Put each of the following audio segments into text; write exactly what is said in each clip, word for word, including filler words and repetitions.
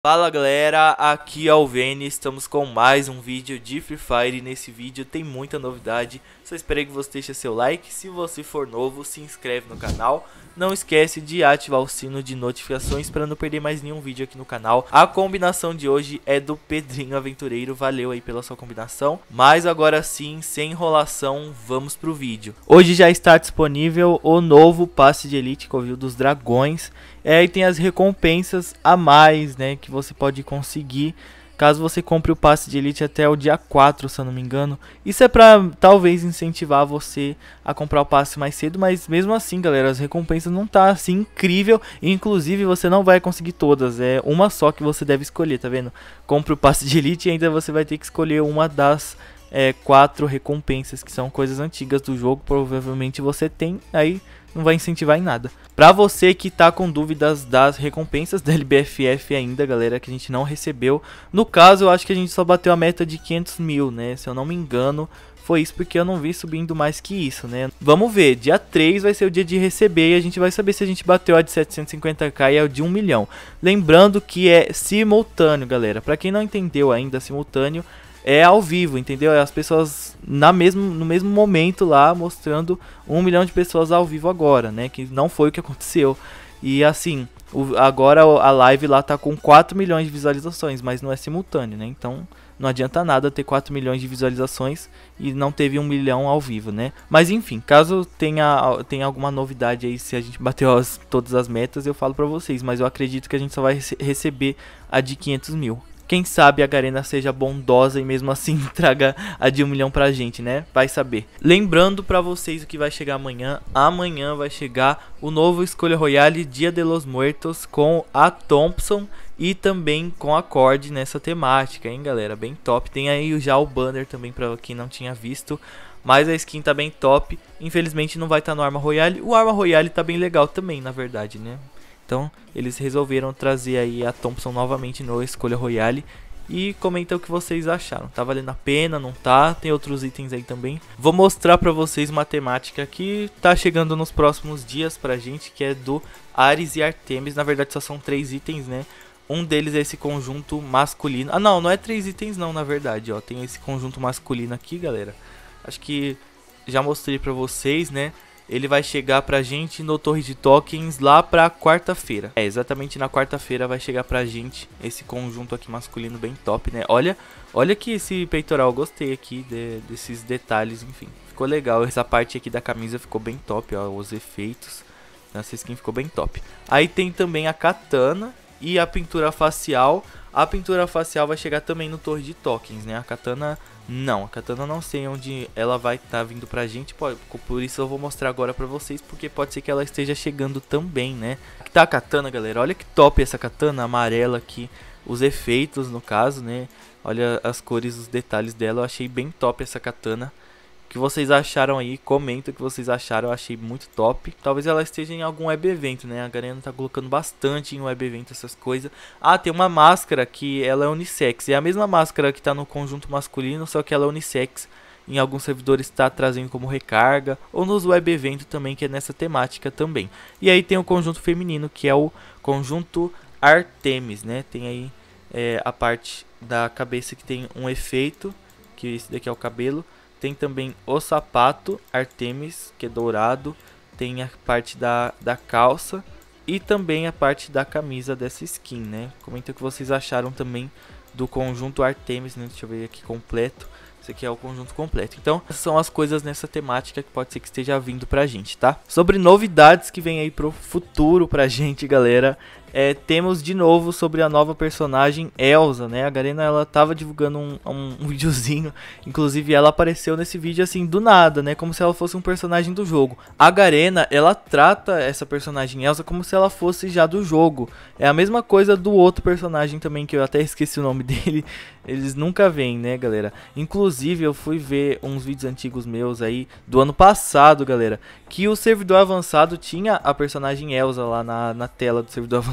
Fala galera, aqui é o Veni, estamos com mais um vídeo de Free Fire e nesse vídeo tem muita novidade. Só espero que você deixe seu like, se você for novo se inscreve no canal. Não esquece de ativar o sino de notificações para não perder mais nenhum vídeo aqui no canal. A combinação de hoje é do Pedrinho Aventureiro, valeu aí pela sua combinação. Mas agora sim, sem enrolação, vamos pro vídeo. Hoje já está disponível o novo passe de elite Covil dos Dragões. É, e tem as recompensas a mais, né, que você pode conseguir caso você compre o passe de elite até o dia quatro, se eu não me engano. Isso é pra talvez incentivar você a comprar o passe mais cedo, mas mesmo assim, galera, as recompensas não tá assim incrível. Inclusive, você não vai conseguir todas, é uma só que você deve escolher, tá vendo? Compre o passe de elite e ainda você vai ter que escolher uma das é, quatro recompensas, que são coisas antigas do jogo, provavelmente você tem, aí não vai incentivar em nada. Pra você que tá com dúvidas das recompensas da L B F F ainda, galera, que a gente não recebeu. No caso, eu acho que a gente só bateu a meta de quinhentos mil, né? Se eu não me engano, foi isso porque eu não vi subindo mais que isso, né? Vamos ver, dia três vai ser o dia de receber e a gente vai saber se a gente bateu a de setecentos e cinquenta k e a de um milhão. Lembrando que é simultâneo, galera. Pra quem não entendeu ainda, simultâneo é ao vivo, entendeu? As pessoas na mesmo, no mesmo momento lá mostrando um milhão de pessoas ao vivo agora, né? Que não foi o que aconteceu. E assim, o, agora a live lá tá com quatro milhões de visualizações, mas não é simultâneo, né? Então não adianta nada ter quatro milhões de visualizações e não teve um milhão ao vivo, né? Mas enfim, caso tenha, tenha alguma novidade aí, se a gente bateu as, todas as metas, eu falo pra vocês. Mas eu acredito que a gente só vai rece receber a de quinhentos mil. Quem sabe a Garena seja bondosa e mesmo assim traga a de um milhão pra gente, né? Vai saber. Lembrando pra vocês o que vai chegar amanhã. Amanhã vai chegar o novo Escolha Royale Dia de los Muertos com a Thompson e também com a Cord nessa temática, hein, galera? Bem top. Tem aí já o banner também pra quem não tinha visto. Mas a skin tá bem top. Infelizmente não vai estar no Arma Royale. O Arma Royale tá bem legal também, na verdade, né? Então eles resolveram trazer aí a Thompson novamente no Escolha Royale. E comenta o que vocês acharam. Tá valendo a pena, não tá? Tem outros itens aí também. Vou mostrar pra vocês uma temática que tá chegando nos próximos dias pra gente, que é do Ares e Artemis. Na verdade só são três itens, né? Um deles é esse conjunto masculino. Ah não, não é três itens não, na verdade, ó. Tem esse conjunto masculino aqui, galera. Acho que já mostrei pra vocês, né? Ele vai chegar pra gente no Torre de Tokens lá pra quarta-feira. É, exatamente na quarta-feira vai chegar pra gente esse conjunto aqui masculino bem top, né? Olha, olha que esse peitoral, gostei aqui de, desses detalhes, enfim. Ficou legal, essa parte aqui da camisa ficou bem top, ó, os efeitos. Essa skin ficou bem top. Aí tem também a katana e a pintura facial. A pintura facial vai chegar também no Torre de Tokens, né? A katana não, a katana não sei onde ela vai estar tá vindo pra gente, por, por isso eu vou mostrar agora pra vocês, porque pode ser que ela esteja chegando também, né? Aqui tá a katana, galera, olha que top essa katana amarela aqui, os efeitos no caso, né? Olha as cores, os detalhes dela, eu achei bem top essa katana. O que vocês acharam aí, comenta o que vocês acharam, eu achei muito top. Talvez ela esteja em algum web evento, né? A Garena tá colocando bastante em web evento essas coisas. Ah, tem uma máscara que ela é unissex. É a mesma máscara que tá no conjunto masculino, só que ela é unissex. Em alguns servidores está trazendo como recarga. Ou nos web evento também, que é nessa temática também. E aí tem o conjunto feminino, que é o conjunto Artemis, né? Tem aí é, a parte da cabeça que tem um efeito, que esse daqui é o cabelo. Tem também o sapato Artemis, que é dourado. Tem a parte da, da calça. E também a parte da camisa dessa skin, né? Comenta o que vocês acharam também do conjunto Artemis, né? Deixa eu ver aqui completo. Esse aqui é o conjunto completo. Então, essas são as coisas nessa temática que pode ser que esteja vindo pra gente, tá? Sobre novidades que vem aí pro futuro pra gente, galera. É, temos de novo sobre a nova personagem Elsa, né? A Garena, ela tava divulgando um, um, um videozinho. Inclusive ela apareceu nesse vídeo assim do nada, né? Como se ela fosse um personagem do jogo. A Garena, ela trata essa personagem Elsa como se ela fosse já do jogo. É a mesma coisa do outro personagem também, que eu até esqueci o nome dele. Eles nunca vêm, né, galera? Inclusive eu fui ver uns vídeos antigos meus aí do ano passado, galera, que o servidor avançado tinha a personagem Elsa lá na, na tela do servidor avançado.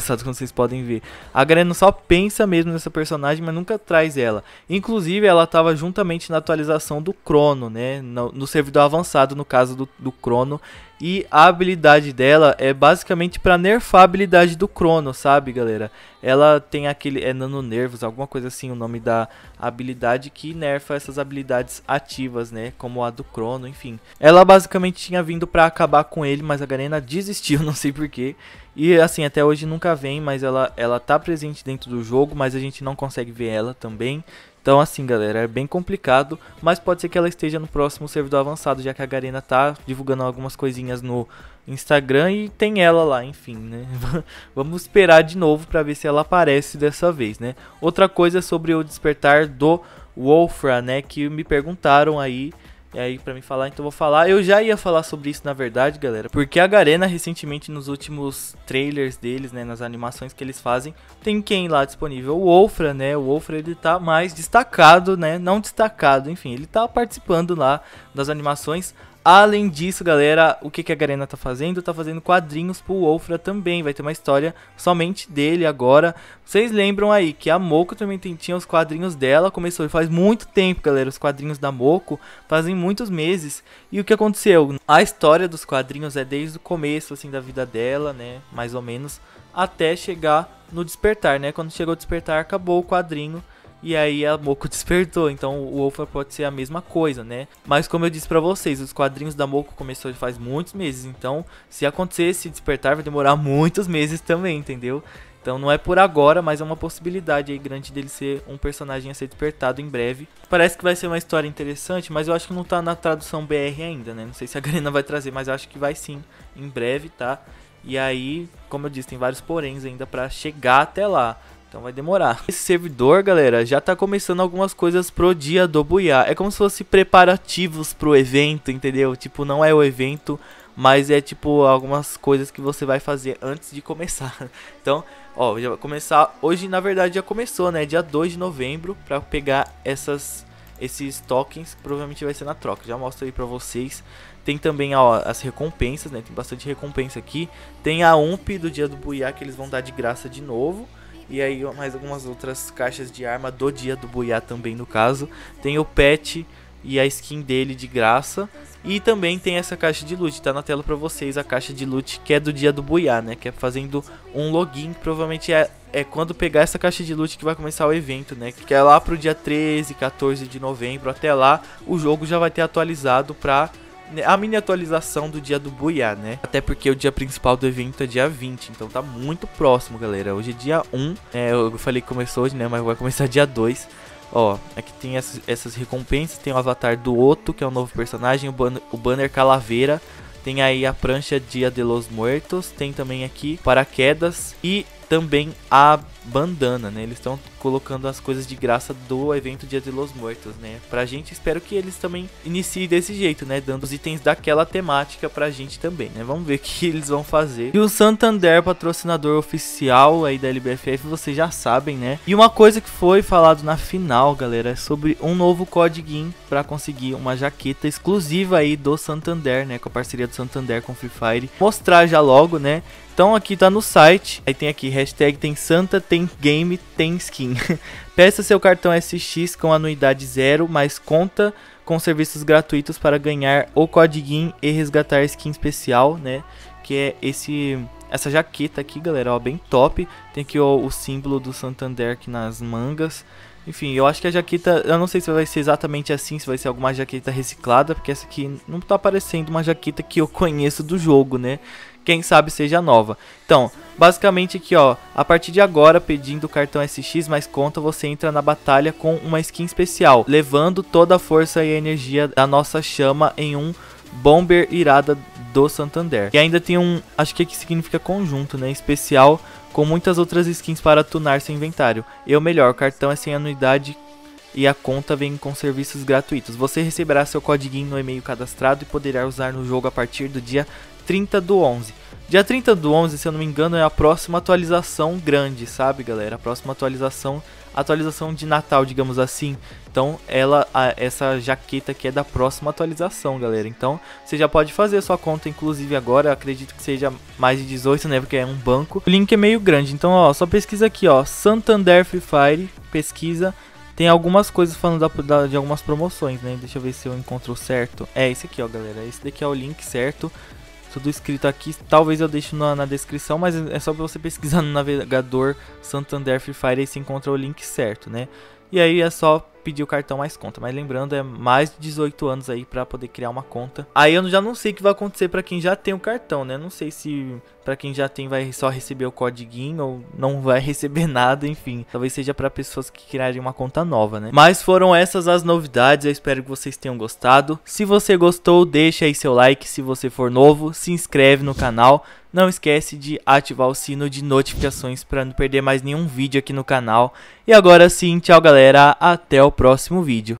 avançado, como vocês podem ver. A Garena só pensa mesmo nessa personagem, mas nunca traz ela. Inclusive, ela estava juntamente na atualização do Crono, né? No, no servidor avançado, no caso do, do Crono. E a habilidade dela é basicamente para nerfar a habilidade do Crono, sabe, galera? Ela tem aquele... é nanonervos, alguma coisa assim, o nome da habilidade que nerfa essas habilidades ativas, né? Como a do Crono, enfim. Ela basicamente tinha vindo para acabar com ele, mas a Garena desistiu, não sei porquê. E assim, até hoje nunca vem, mas ela, ela tá presente dentro do jogo, mas a gente não consegue ver ela também. Então assim, galera, é bem complicado, mas pode ser que ela esteja no próximo servidor avançado, já que a Garena tá divulgando algumas coisinhas no Instagram e tem ela lá, enfim, né? Vamos esperar de novo pra ver se ela aparece dessa vez, né? Outra coisa sobre o despertar do Wolfra, né, que me perguntaram aí. E aí pra mim falar, então eu vou falar. Eu já ia falar sobre isso na verdade, galera, porque a Garena recentemente nos últimos trailers deles, né, nas animações que eles fazem, tem quem lá disponível? O Wolfra, né, o Wolfra ele tá mais destacado, né, não destacado, enfim, ele tá participando lá das animações. Além disso, galera, o que, que a Garena tá fazendo? Tá fazendo quadrinhos pro Wolfra também. Vai ter uma história somente dele agora. Vocês lembram aí que a Moko também tem, tinha os quadrinhos dela. Começou faz muito tempo, galera. Os quadrinhos da Moko fazem muitos meses. E o que aconteceu? A história dos quadrinhos é desde o começo, assim, da vida dela, né? Mais ou menos. Até chegar no despertar, né? Quando chegou o despertar, acabou o quadrinho. E aí a Moko despertou, então o Wolfra pode ser a mesma coisa, né? Mas como eu disse pra vocês, os quadrinhos da Moko começou faz muitos meses, então se acontecer esse despertar vai demorar muitos meses também, entendeu? Então não é por agora, mas é uma possibilidade aí grande dele ser um personagem a ser despertado em breve. Parece que vai ser uma história interessante, mas eu acho que não tá na tradução B R ainda, né? Não sei se a Garena vai trazer, mas eu acho que vai sim, em breve, tá? E aí, como eu disse, tem vários poréns ainda pra chegar até lá. Então vai demorar. Esse servidor, galera, já tá começando algumas coisas pro dia do Buiá. É como se fosse preparativos pro evento, entendeu? Tipo, não é o evento, mas é tipo algumas coisas que você vai fazer antes de começar. Então, ó, já vai começar. Hoje, na verdade, já começou, né? Dia dois de novembro, pra pegar essas, esses tokens. Provavelmente vai ser na troca. Já mostro aí pra vocês. Tem também, ó, as recompensas, né? Tem bastante recompensa aqui. Tem a U M P do dia do Buiá que eles vão dar de graça de novo. E aí mais algumas outras caixas de arma do dia do Buiá também, no caso. Tem o pet e a skin dele de graça. E também tem essa caixa de loot, tá na tela pra vocês a caixa de loot que é do dia do Buiá, né? Que é fazendo um login, provavelmente é, é quando pegar essa caixa de loot que vai começar o evento, né? Que é lá pro dia treze, quatorze de novembro. Até lá o jogo já vai ter atualizado pra... a mini atualização do dia do Buiá, né? Até porque o dia principal do evento é dia vinte, então tá muito próximo, galera. Hoje é dia um, é, eu falei que começou hoje, né? Mas vai começar dia dois. Ó, aqui tem essas, essas recompensas, tem o avatar do Otto, que é um novo personagem, o, ban o banner Calaveira. Tem aí a prancha Dia de los Muertos, tem também aqui paraquedas e também a bandana, né? Eles estão colocando as coisas de graça do evento Dia de los Muertos, né? Pra gente, espero que eles também iniciem desse jeito, né? Dando os itens daquela temática pra gente também, né? Vamos ver o que eles vão fazer. E o Santander, patrocinador oficial aí da L B F F, vocês já sabem, né? E uma coisa que foi falado na final, galera, é sobre um novo codiguinho pra conseguir uma jaqueta exclusiva aí do Santander, né? Com a parceria do Santander com Free Fire. Mostrar já logo, né? Então aqui tá no site, aí tem aqui hashtag tem Santa, tem game, tem skin. Peça seu cartão S X com anuidade zero, mais conta com serviços gratuitos para ganhar o codiguinho e resgatar skin especial, né? Que é esse, essa jaqueta aqui, galera, ó, bem top. Tem aqui ó, o símbolo do Santander aqui nas mangas. Enfim, eu acho que a jaqueta, eu não sei se vai ser exatamente assim, se vai ser alguma jaqueta reciclada, porque essa aqui não tá parecendo uma jaqueta que eu conheço do jogo, né? Quem sabe seja nova. Então, basicamente aqui ó, a partir de agora, pedindo o cartão S X mais conta, você entra na batalha com uma skin especial, levando toda a força e a energia da nossa chama em um Bomber irada do Santander. E ainda tem um, acho que aqui significa conjunto, né, especial, com muitas outras skins para tunar seu inventário. E o melhor, o cartão é sem anuidade e a conta vem com serviços gratuitos. Você receberá seu codiguinho no e-mail cadastrado e poderá usar no jogo a partir do dia trinta do onze. Dia trinta do onze, se eu não me engano, é a próxima atualização grande, sabe, galera? A próxima atualização, atualização de Natal, digamos assim. Então, ela, a, essa jaqueta aqui é da próxima atualização, galera. Então, você já pode fazer a sua conta, inclusive agora. Eu acredito que seja mais de dezoito, né? Porque é um banco. O link é meio grande. Então, ó, só pesquisa aqui, ó. Santander Free Fire. Pesquisa. Tem algumas coisas falando da, da, de algumas promoções, né? Deixa eu ver se eu encontro certo. É esse aqui, ó, galera. Esse daqui é o link certo. Tudo escrito aqui, talvez eu deixe na, na descrição, mas é só pra você pesquisar no navegador Santander Free Fire e você encontra o link certo, né? E aí é só pedir o cartão mais conta, mas lembrando, é mais de dezoito anos aí pra poder criar uma conta. Aí eu já não sei o que vai acontecer pra quem já tem o cartão, né? Não sei se pra quem já tem vai só receber o codiguinho ou não vai receber nada, enfim. Talvez seja pra pessoas que criarem uma conta nova, né? Mas foram essas as novidades, eu espero que vocês tenham gostado. Se você gostou, deixa aí seu like. Se você for novo, se inscreve no canal. Não esquece de ativar o sino de notificações para não perder mais nenhum vídeo aqui no canal. E agora sim, tchau galera, até o próximo vídeo.